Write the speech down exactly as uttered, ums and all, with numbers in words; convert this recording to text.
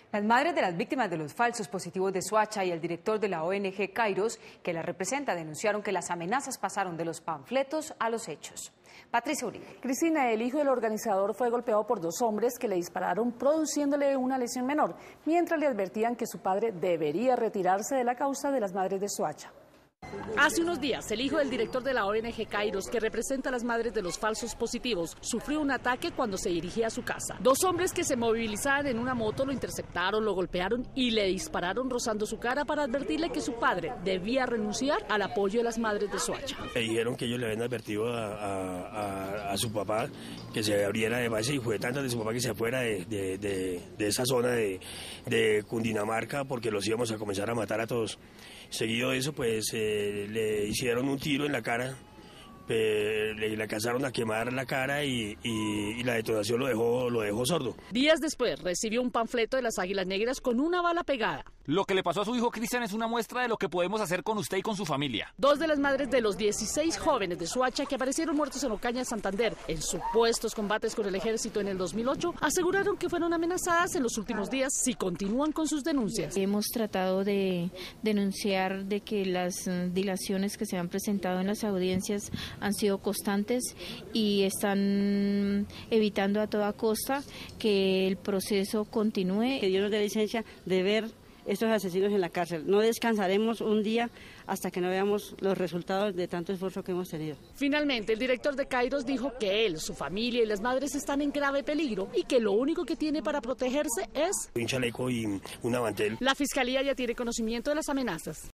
Las madres de las víctimas de los falsos positivos de Soacha y el director de la O N G Kairos, que la representa, denunciaron que las amenazas pasaron de los panfletos a los hechos. Patricia Uribe. Cristina, el hijo del organizador fue golpeado por dos hombres que le dispararon produciéndole una lesión menor, mientras le advertían que su padre debería retirarse de la causa de las madres de Soacha. Hace unos días, el hijo del director de la O N G Kairos, que representa a las madres de los falsos positivos, sufrió un ataque cuando se dirigía a su casa. Dos hombres que se movilizaban en una moto lo interceptaron, lo golpearon y le dispararon rozando su cara para advertirle que su padre debía renunciar al apoyo de las madres de Soacha. Le dijeron que ellos le habían advertido a, a, a, a su papá que se abriera de base, y fue tanto de su papá que se fuera de, de, de, de esa zona de, de Cundinamarca, porque los íbamos a comenzar a matar a todos. Seguido de eso, pues eh, le hicieron un tiro en la cara, eh, le, le alcanzaron a quemar la cara y, y, y la detonación lo dejó, lo dejó sordo. Días después recibió un panfleto de las Águilas Negras con una bala pegada. Lo que le pasó a su hijo Cristian es una muestra de lo que podemos hacer con usted y con su familia. Dos de las madres de los dieciséis jóvenes de Soacha que aparecieron muertos en Ocaña, Santander, en supuestos combates con el ejército en el dos mil ocho, aseguraron que fueron amenazadas en los últimos días si continúan con sus denuncias. Hemos tratado de denunciar de que las dilaciones que se han presentado en las audiencias han sido constantes y están evitando a toda costa que el proceso continúe. Que Dios nos dé licencia de ver estos asesinos en la cárcel. No descansaremos un día hasta que no veamos los resultados de tanto esfuerzo que hemos tenido. Finalmente, el director de Kairos dijo que él, su familia y las madres están en grave peligro y que lo único que tiene para protegerse es un chaleco y una mantel. La fiscalía ya tiene conocimiento de las amenazas.